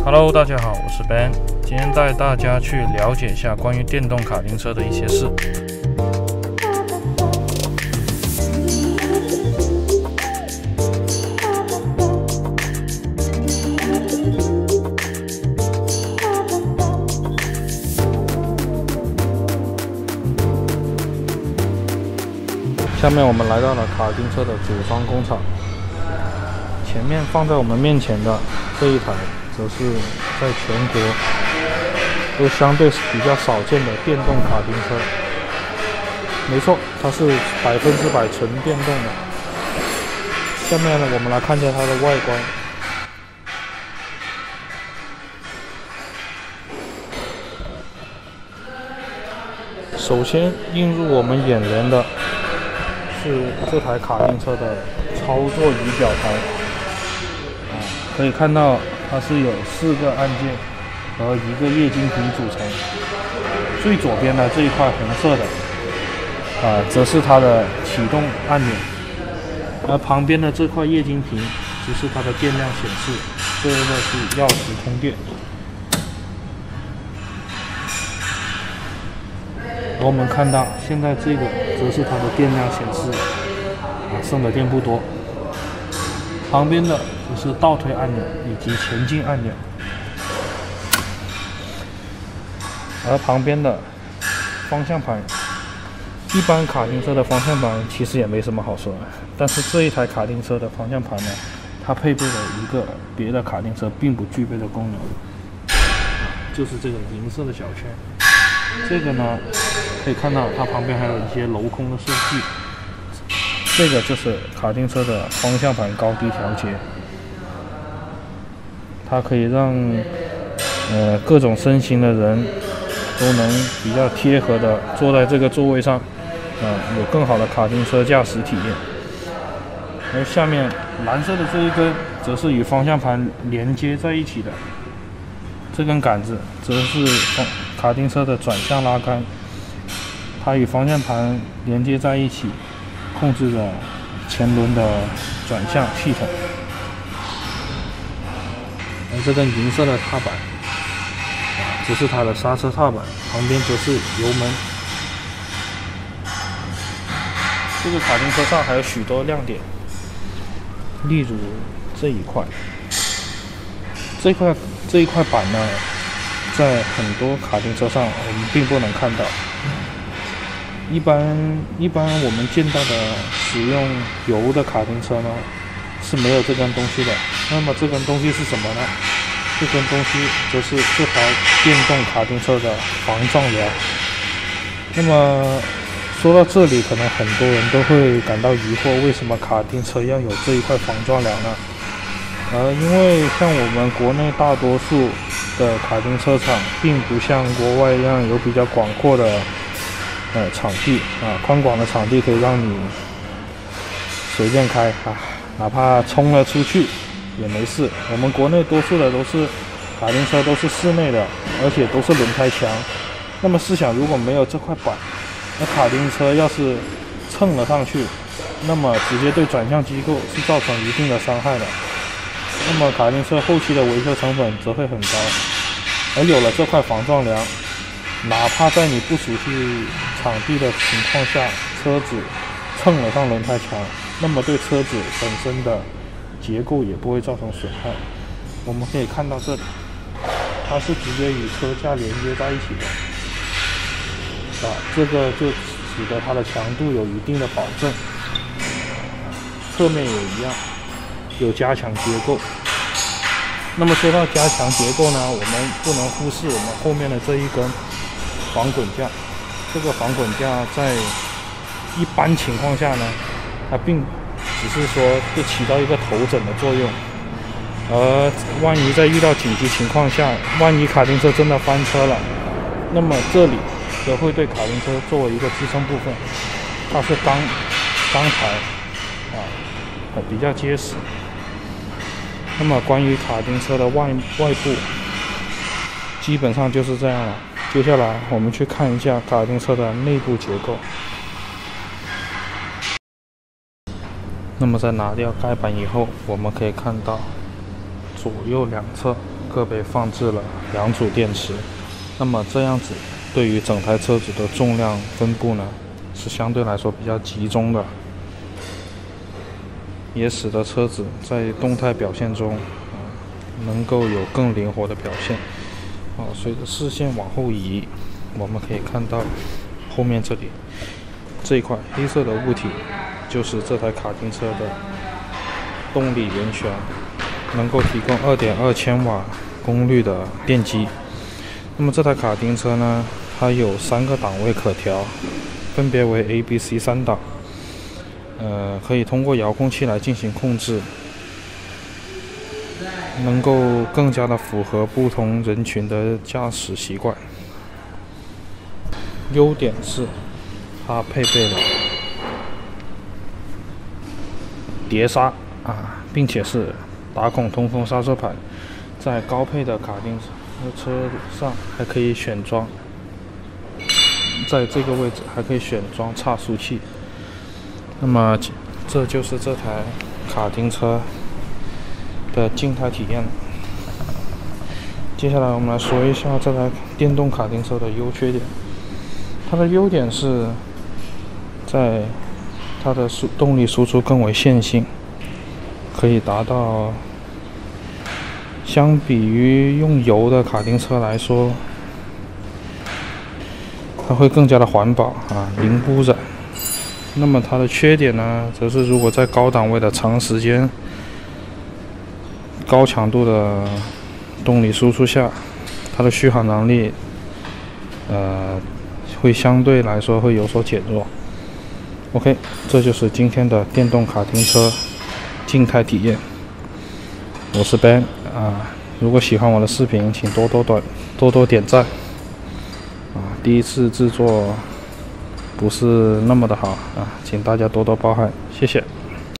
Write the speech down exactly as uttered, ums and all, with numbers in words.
Hello， 大家好，我是 Ben， 今天带大家去了解一下关于电动卡丁车的一些事。下面我们来到了卡丁车的组装工厂，前面放在我们面前的这一台，则是在全国都相对比较少见的电动卡丁车。没错，它是百分之百纯电动的。下面呢，我们来看一下它的外观。首先映入我们眼帘的是这台卡丁车的操作仪表盘，啊，可以看到它是有四个按键和一个液晶屏组成。最左边的这一块红色的，啊，则是它的启动按钮，而旁边的这块液晶屏则是它的电量显示，这个是钥匙充电。而我们看到现在这个则是它的电量显示，啊，剩的电不多。旁边的就是倒推按钮以及前进按钮，而旁边的方向盘，一般卡丁车的方向盘其实也没什么好说的，但是这一台卡丁车的方向盘呢，它配备了一个别的卡丁车并不具备的功能，就是这个银色的小圈。这个呢，可以看到它旁边还有一些镂空的设计。这个就是卡丁车的方向盘高低调节，它可以让呃各种身形的人都能比较贴合的坐在这个座位上，呃有更好的卡丁车驾驶体验。而下面蓝色的这一根则是与方向盘连接在一起的，这根杆子则是卡丁车的转向拉杆，它与方向盘连接在一起，控制着前轮的转向系统。而这根银色的踏板，啊，这是它的刹车踏板，旁边则是油门。这个卡丁车上还有许多亮点，例如这一块，这块这一块板呢，在很多卡丁车上我们并不能看到。一般一般我们见到的使用油的卡丁车呢，是没有这根东西的。那么这根东西是什么呢？这根东西则是这台电动卡丁车的防撞梁。那么说到这里，可能很多人都会感到疑惑，为什么卡丁车要有这一块防撞梁呢？呃，因为像我们国内大多数的卡丁车厂，并不像国外一样有比较广阔的呃，场地啊，宽广的场地可以让你随便开啊，哪怕冲了出去也没事。我们国内多数的都是卡丁车，都是室内的，而且都是轮胎墙。那么试想，如果没有这块板，那卡丁车要是蹭了上去，那么直接对转向机构是造成一定的伤害的。那么卡丁车后期的维修成本则会很高。而有了这块防撞梁，哪怕在你不熟悉场地的情况下，车子蹭了上轮胎墙，那么对车子本身的结构也不会造成损害。我们可以看到这里，它是直接与车架连接在一起的，啊，这个就使得它的强度有一定的保证。侧面也一样，有加强结构。那么说到加强结构呢，我们不能忽视我们后面的这一根防滚架。这个防滚架在一般情况下呢，它并只是说会起到一个头枕的作用，而万一在遇到紧急情况下，万一卡丁车真的翻车了，那么这里则会对卡丁车作为一个支撑部分，它是钢钢材啊，比较结实。那么关于卡丁车的外外部，基本上就是这样了。接下来我们去看一下卡丁车的内部结构。那么在拿掉盖板以后，我们可以看到左右两侧各被放置了两组电池。那么这样子对于整台车子的重量分布呢，是相对来说比较集中的，也使得车子在动态表现中，啊，能够有更灵活的表现。啊，随着视线往后移，我们可以看到后面这里这一块黑色的物体，就是这台卡丁车的动力源泉，能够提供 二点二千瓦功率的电机。那么这台卡丁车呢，它有三个档位可调，分别为 A、B、C 三档，呃，可以通过遥控器来进行控制，能够更加的符合不同人群的驾驶习惯。优点是它配备了碟刹啊，并且是打孔通风刹车盘，在高配的卡丁车上还可以选装，在这个位置还可以选装差速器。那么这就是这台卡丁车的静态体验。接下来我们来说一下这台电动卡丁车的优缺点。它的优点是在它的动力输出更为线性，可以达到相比于用油的卡丁车来说，它会更加的环保啊，零污染。那么它的缺点呢，则是如果在高档位的长时间、高强度的动力输出下，它的续航能力，呃，会相对来说会有所减弱。OK， 这就是今天的电动卡丁车静态体验。我是 Ben 啊，如果喜欢我的视频，请多多短多多点赞啊！第一次制作不是那么的好啊，请大家多多包涵，谢谢。